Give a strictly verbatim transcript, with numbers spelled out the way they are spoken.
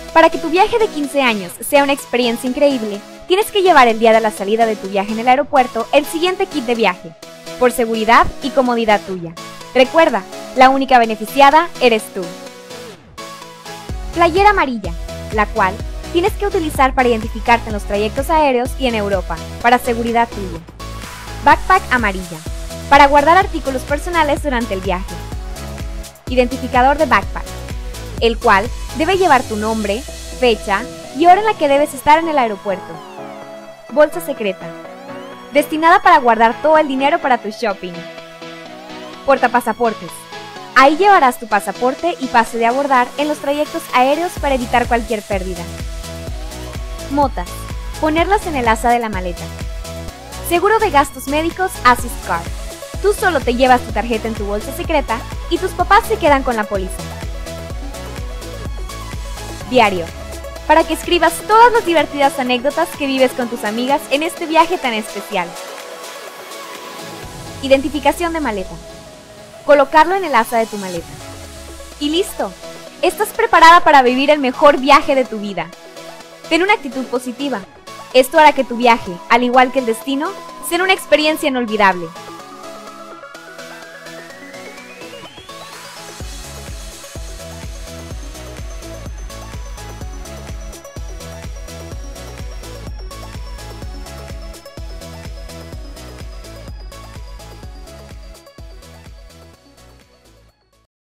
Para que tu viaje de quince años sea una experiencia increíble, tienes que llevar el día de la salida de tu viaje en el aeropuerto el siguiente kit de viaje, por seguridad y comodidad tuya. Recuerda, la única beneficiada eres tú. Playera amarilla, la cual tienes que utilizar para identificarte en los trayectos aéreos y en Europa, para seguridad tuya. Backpack amarilla, para guardar artículos personales durante el viaje. Identificador de backpack, el cual debe llevar tu nombre, fecha y hora en la que debes estar en el aeropuerto. Bolsa secreta, destinada para guardar todo el dinero para tu shopping. Portapasaportes, ahí llevarás tu pasaporte y pase de abordar en los trayectos aéreos para evitar cualquier pérdida. Motas, ponerlas en el asa de la maleta. Seguro de gastos médicos Assist Card. Tú solo te llevas tu tarjeta en tu bolsa secreta y tus papás se quedan con la póliza. Diario, para que escribas todas las divertidas anécdotas que vives con tus amigas en este viaje tan especial. Identificación de maleta. Colocarlo en el asa de tu maleta. Y listo, estás preparada para vivir el mejor viaje de tu vida. Ten una actitud positiva. Esto hará que tu viaje, al igual que el destino, sea una experiencia inolvidable.